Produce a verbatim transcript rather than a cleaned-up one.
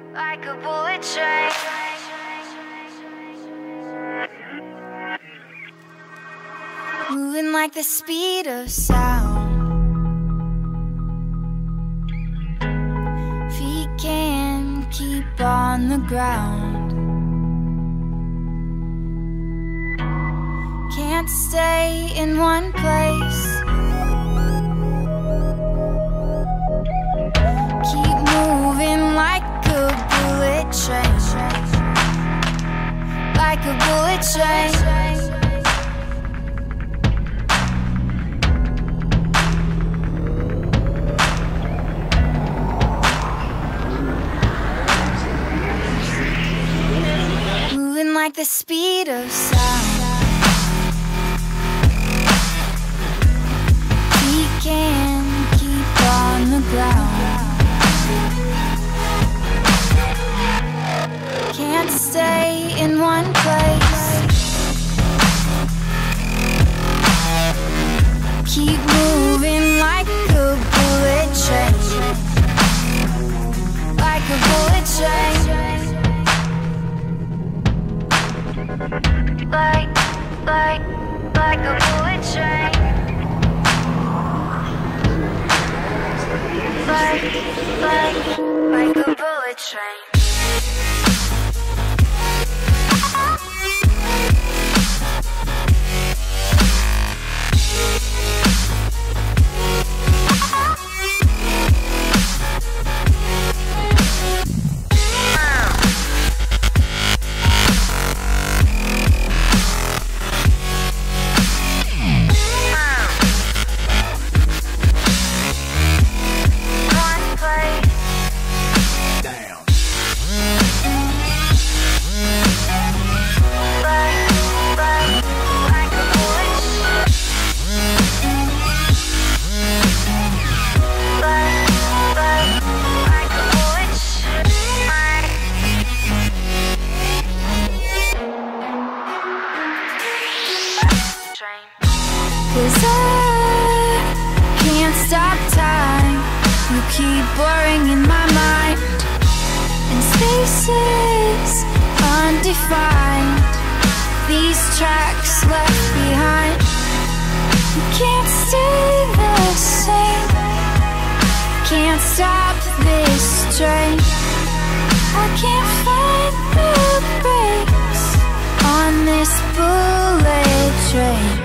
like a bullet train. Moving like the speed of sound. Feet can't keep on the ground. Can't stay in one place. Keep moving like a bullet train. Like a bullet train. Like the speed of sound. We can keep on the ground. Can't stay in one place. Keep moving like a bullet train. Like a bullet train. Like, like, like a bullet train. Like, like, like a bullet train. Cause I can't stop time. You keep blurring in my mind, and spaces undefined. These tracks left behind. You can't stay the same. Can't stop this train. I can't find the brakes on this bullet train.